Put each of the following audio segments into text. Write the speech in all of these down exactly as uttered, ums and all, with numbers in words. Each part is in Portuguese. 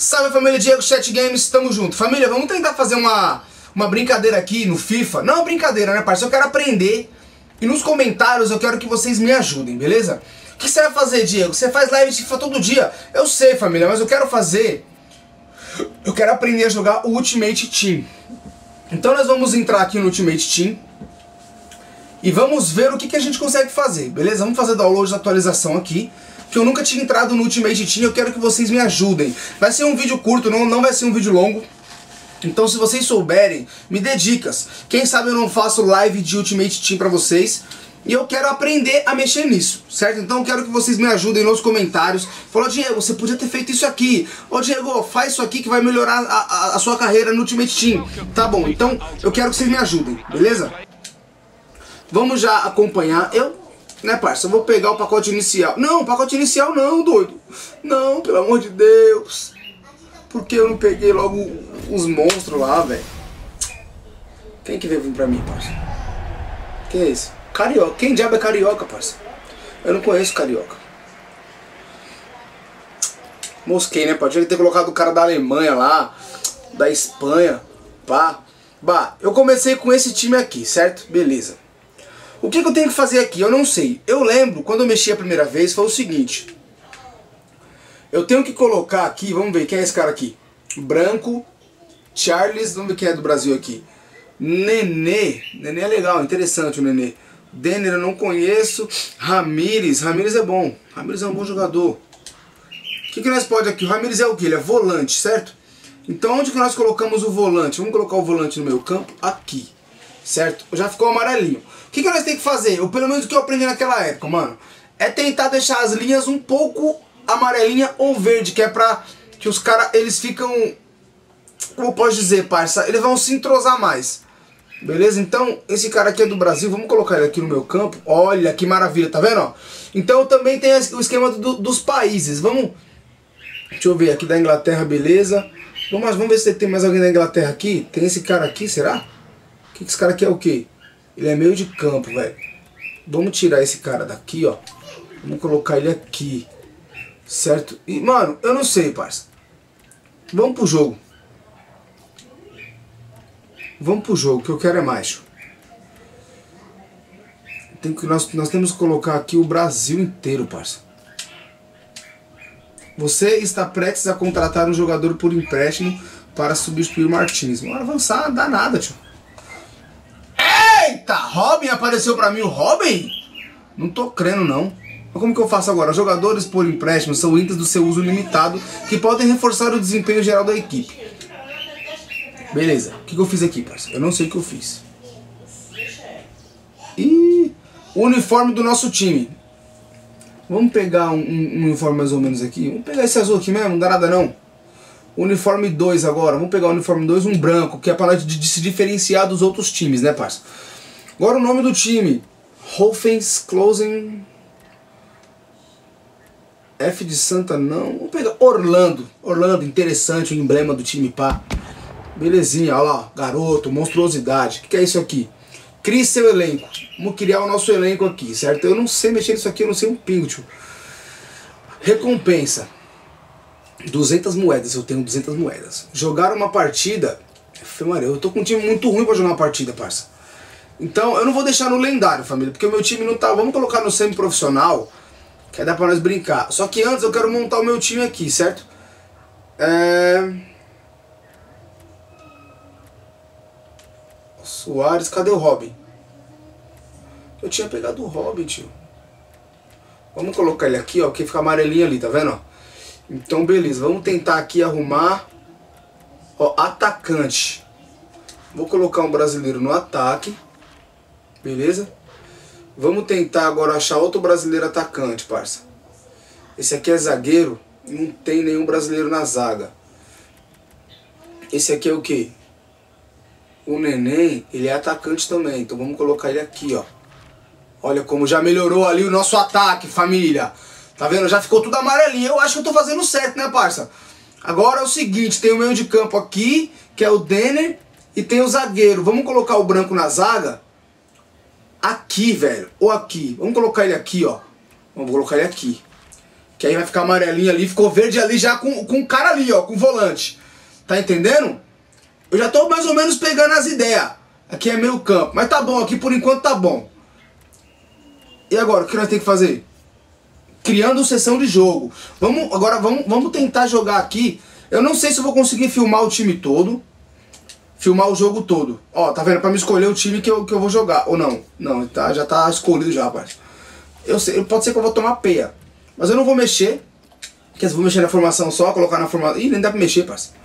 Salve família, Diego Chat Games, tamo junto. Família, vamos tentar fazer uma, uma brincadeira aqui no FIFA. Não é uma brincadeira, né, parceiro? Eu quero aprender. E nos comentários eu quero que vocês me ajudem, beleza? O que você vai fazer, Diego? Você faz live de FIFA todo dia. Eu sei, família, mas eu quero fazer... Eu quero aprender a jogar o Ultimate Team. Então nós vamos entrar aqui no Ultimate Team e vamos ver o que, que a gente consegue fazer, beleza? Vamos fazer download de atualização aqui, que eu nunca tinha entrado no Ultimate Team. Eu quero que vocês me ajudem. Vai ser um vídeo curto, não, não vai ser um vídeo longo. Então se vocês souberem, me dê dicas. Quem sabe eu não faço live de Ultimate Team pra vocês. E eu quero aprender a mexer nisso, certo? Então eu quero que vocês me ajudem nos comentários. Falou, Diego, você podia ter feito isso aqui. Ô Diego, faz isso aqui que vai melhorar a, a, a sua carreira no Ultimate Team. Tá bom, então eu quero que vocês me ajudem, beleza? Vamos já acompanhar. Eu, né, parça, eu vou pegar o pacote inicial. Não, pacote inicial não, doido. Não, pelo amor de Deus. Por que eu não peguei logo os monstros lá, velho? Quem que veio vir pra mim, parça? Quem é esse? Carioca. Quem diabo é carioca, parça? Eu não conheço carioca. Mosquei, né, parça? Tinha que ter colocado o cara da Alemanha lá, da Espanha, pá. Bah, eu comecei com esse time aqui, certo? Beleza. O que, que eu tenho que fazer aqui? Eu não sei. Eu lembro, quando eu mexi a primeira vez, foi o seguinte. Eu tenho que colocar aqui, vamos ver, quem é esse cara aqui? Branco, Charles, vamos ver quem é do Brasil aqui. Nenê. Nenê é legal, interessante o Nenê. Denner eu não conheço. Ramires, Ramires é bom. Ramires é um bom jogador. O que, que nós pode aqui? O Ramires é o que? Ele é volante, certo? Então onde que nós colocamos o volante? Vamos colocar o volante no meio campo aqui, certo? Já ficou amarelinho. O que, que nós temos que fazer? Ou pelo menos o que eu aprendi naquela época, mano, é tentar deixar as linhas um pouco amarelinha ou verde, que é pra que os caras, eles ficam, como eu posso dizer, parça, eles vão se entrosar mais. Beleza? Então, esse cara aqui é do Brasil, vamos colocar ele aqui no meu campo. Olha que maravilha, tá vendo? Ó? Então também tem o esquema do, dos países. Vamos, deixa eu ver aqui da Inglaterra, beleza. Vamos, vamos ver se tem mais alguém da Inglaterra aqui. Tem esse cara aqui, será? Que, que esse cara aqui é o quê? Ele é meio de campo, velho. Vamos tirar esse cara daqui, ó. Vamos colocar ele aqui, certo? E, mano, eu não sei, parça. Vamos pro jogo. Vamos pro jogo, que eu quero é mais. Tem que, nós, nós temos que colocar aqui o Brasil inteiro, parça. Você está prestes a contratar um jogador por empréstimo para substituir o Martins. Não avançar, não dá nada, tio. Eita, Robin apareceu pra mim, o Robin? Não tô crendo, não. Mas como que eu faço agora? Jogadores por empréstimo são itens do seu uso limitado que podem reforçar o desempenho geral da equipe. Beleza, o que, que eu fiz aqui, parceiro? Eu não sei o que eu fiz. E o uniforme do nosso time. Vamos pegar um, um uniforme mais ou menos aqui. Vamos pegar esse azul aqui mesmo, não dá nada não. Uniforme dois agora. Vamos pegar o uniforme dois, um branco, que é para nós de, de se diferenciar dos outros times, né, parceiro? Agora o nome do time. Hofens Closing. F de Santa não. Vamos pegar Orlando. Orlando, interessante, o emblema do time, pá. Belezinha, olha lá, garoto, monstruosidade. O que, que é isso aqui? Crie seu elenco. Vamos criar o nosso elenco aqui, certo? Eu não sei mexer nisso aqui, eu não sei um pingo, tio. Recompensa. duzentas moedas, eu tenho duzentas moedas. Jogar uma partida... Eu tô com um time muito ruim pra jogar uma partida, parça. Então, eu não vou deixar no lendário, família, porque o meu time não tá... Vamos colocar no semi-profissional, que aí dá pra nós brincar. Só que antes eu quero montar o meu time aqui, certo? É... Soares, cadê o Robin? Eu tinha pegado o Robin, tio. Vamos colocar ele aqui, ó, que fica amarelinho ali, tá vendo? Ó? Então, beleza. Vamos tentar aqui arrumar, ó, atacante. Vou colocar um brasileiro no ataque. Beleza? Vamos tentar agora achar outro brasileiro atacante, parça. Esse aqui é zagueiro. Não tem nenhum brasileiro na zaga. Esse aqui é o quê? O Neném, ele é atacante também, então vamos colocar ele aqui, ó. Olha como já melhorou ali o nosso ataque, família. Tá vendo? Já ficou tudo amarelinho. Eu acho que eu tô fazendo certo, né, parça? Agora é o seguinte, tem o meio de campo aqui, que é o Denner, e tem o zagueiro. Vamos colocar o branco na zaga? Aqui, velho, ou aqui. Vamos colocar ele aqui, ó. Vamos colocar ele aqui. Que aí vai ficar amarelinho ali, ficou verde ali já com, com o cara ali, ó, com o volante. Tá entendendo? Eu já tô mais ou menos pegando as ideias. Aqui é meio campo, mas tá bom, aqui por enquanto tá bom. E agora, o que nós temos que fazer? Criando sessão de jogo. Vamos, agora vamos, vamos tentar jogar aqui. Eu não sei se eu vou conseguir filmar o time todo. Filmar o jogo todo. Ó, tá vendo? Pra me escolher o time que eu, que eu vou jogar. Ou não. Não, tá, já tá escolhido já, rapaz. Eu sei, pode ser que eu vou tomar peia. Mas eu não vou mexer. Porque se eu vou mexer na formação só, colocar na formação... Ih, nem dá pra mexer, parceiro.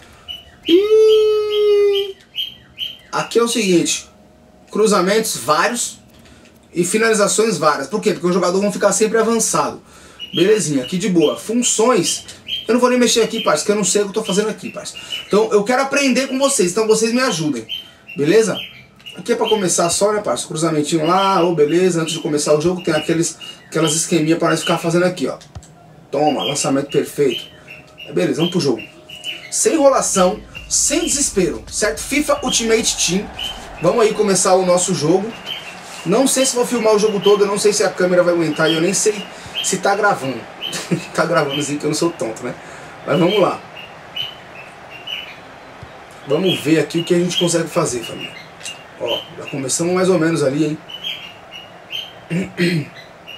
Ih! Aqui é o seguinte. Cruzamentos vários. E finalizações várias. Por quê? Porque os jogadores vão ficar sempre avançado. Belezinha, aqui de boa. Funções... Eu não vou nem mexer aqui, parceiro, que eu não sei o que eu tô fazendo aqui, parceiro. Então eu quero aprender com vocês, então vocês me ajudem, beleza? Aqui é pra começar só, né, parceiro? Cruzamentinho lá, ô, beleza. Antes de começar o jogo tem aqueles, aquelas esqueminhas pra nós ficar fazendo aqui, ó. Toma, lançamento perfeito. Beleza, vamos pro jogo. Sem enrolação, sem desespero, certo? FIFA Ultimate Team. Vamos aí começar o nosso jogo. Não sei se vou filmar o jogo todo, eu não sei se a câmera vai aguentar e eu nem sei se tá gravando. Tá gravando assim que eu não sou tonto, né? Mas vamos lá. Vamos ver aqui o que a gente consegue fazer, família. Ó, já começamos mais ou menos ali, hein?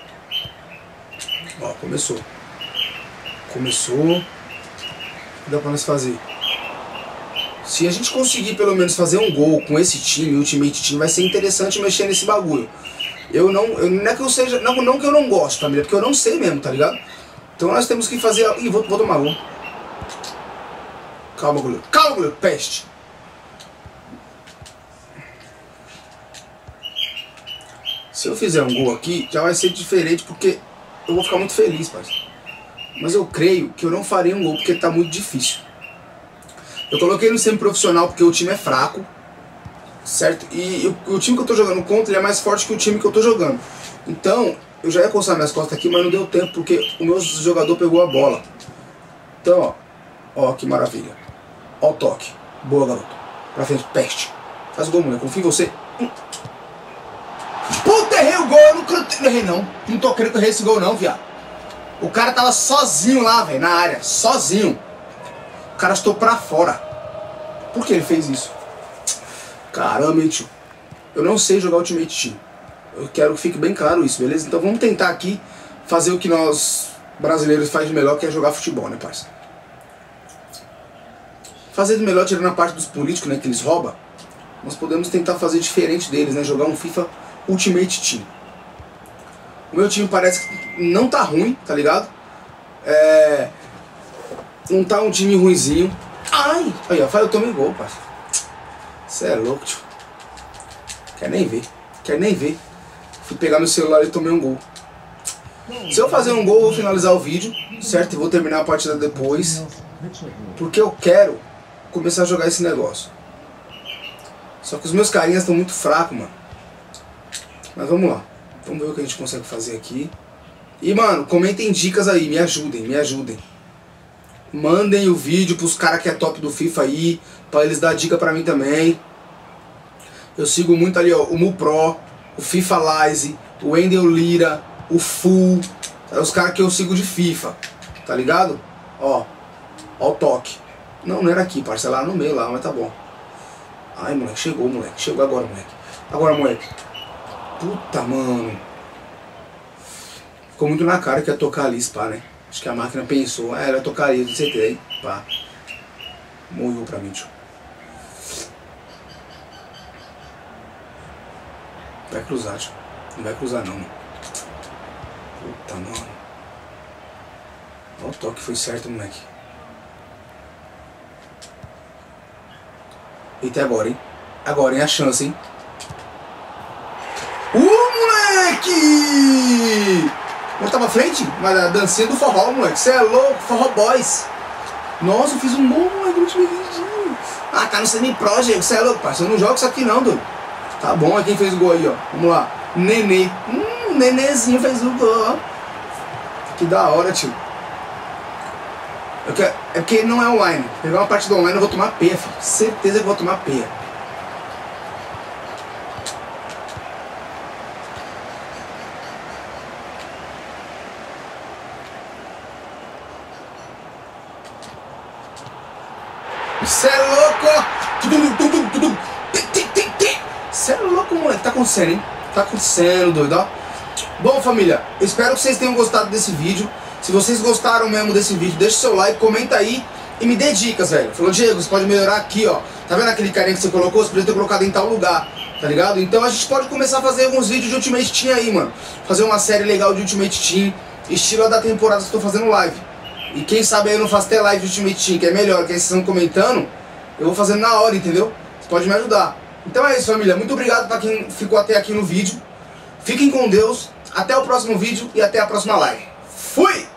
Ó, começou. Começou. O que dá pra nós fazer? Se a gente conseguir pelo menos fazer um gol com esse time, Ultimate Team, vai ser interessante mexer nesse bagulho. Eu não, eu, não é que eu seja, não, não que eu não gosto, família, porque eu não sei mesmo, tá ligado? Então nós temos que fazer... Ih, vou, vou tomar gol. Calma, goleiro. Calma, goleiro. Peste. Se eu fizer um gol aqui, já vai ser diferente, porque eu vou ficar muito feliz, parceiro. Mas eu creio que eu não farei um gol, porque tá muito difícil. Eu coloquei no semi-profissional porque o time é fraco, certo? E eu, o time que eu tô jogando contra, ele é mais forte que o time que eu tô jogando. Então... Eu já ia coçar minhas costas aqui, mas não deu tempo, porque o meu jogador pegou a bola. Então, ó. Ó, que maravilha. Ó o toque. Boa, garoto. Pra frente, peste. Faz o gol, mulher. Confio em você. Hum. Puta, errei o gol. Eu não errei, não. Não tô querendo que eu errei esse gol, não, viado. O cara tava sozinho lá, velho, na área. Sozinho. O cara estou pra fora. Por que ele fez isso? Caramba, hein, tio. Eu não sei jogar Ultimate Team. Eu quero que fique bem claro isso, beleza? Então vamos tentar aqui fazer o que nós brasileiros faz de melhor, que é jogar futebol, né, parceiro? Fazer de melhor, tirando a parte dos políticos, né, que eles roubam, nós podemos tentar fazer diferente deles, né? Jogar um FIFA Ultimate Team. O meu time parece que não tá ruim, tá ligado? É... Não tá um time ruinzinho. Ai! Aí, ó, eu tomei gol, parceiro. Você é louco, tio. Quer nem ver. Quer nem ver. Fui pegar meu celular e tomei um gol. Se eu fazer um gol, eu vou finalizar o vídeo, certo? E vou terminar a partida depois. Porque eu quero começar a jogar esse negócio. Só que os meus carinhas estão muito fracos, mano. Mas vamos lá. Vamos ver o que a gente consegue fazer aqui. E, mano, comentem dicas aí. Me ajudem, me ajudem. Mandem o vídeo pros caras que é top do FIFA aí, pra eles dar dica pra mim também. Eu sigo muito ali, ó, o Mupro, o FIFA Lize, o Wendel Lira, o Full. É os caras que eu sigo de FIFA, tá ligado? Ó, ó o toque. Não, não era aqui, parceiro, lá no meio lá, mas tá bom. Ai, moleque, chegou, moleque. Chegou agora, moleque. Agora, moleque. Puta, mano. Ficou muito na cara que ia tocar ali, pá, né? Acho que a máquina pensou, ah, ela ia tocar ali, não sei o que, aí, pá. Morreu pra mim, tio. Vai cruzar, tio. Não vai cruzar, não, mano. Puta, mano. Ó, o toque foi certo, moleque. Eita, agora, hein? Agora, hein? A chance, hein? Uh, moleque! Não tava à frente? Mas a dancinha do forró, moleque. Você é louco, forró boys. Nossa, eu fiz um gol, moleque, no time vidinho. Ah, tá no semi-pro, gente. Você é louco, parceiro. Eu não jogo isso aqui, não, doido. Tá bom, é quem fez o gol aí, ó. Vamos lá. Nenê. Hum, Nenezinho fez o gol. Que da hora, tio. Eu quero... É porque não é online. Pegar uma partida online eu vou tomar peia, filho. Certeza que eu vou tomar peia. Cê é louco! Cê é louco, moleque. Tá acontecendo, hein? Tá acontecendo, doido, ó. Bom, família, eu espero que vocês tenham gostado desse vídeo. Se vocês gostaram mesmo desse vídeo, deixa o seu like, comenta aí e me dê dicas, velho. Falou, Diego, você pode melhorar aqui, ó. Tá vendo aquele carinha que você colocou? Você podia ter colocado em tal lugar, tá ligado? Então a gente pode começar a fazer alguns vídeos de Ultimate Team aí, mano. Fazer uma série legal de Ultimate Team, estilo a da temporada que eu tô fazendo live. E quem sabe aí eu não faço até live de Ultimate Team, que é melhor, que aí vocês estão comentando, eu vou fazendo na hora, entendeu? Você pode me ajudar. Então é isso, família. Muito obrigado pra quem ficou até aqui no vídeo. Fiquem com Deus. Até o próximo vídeo e até a próxima live. Fui!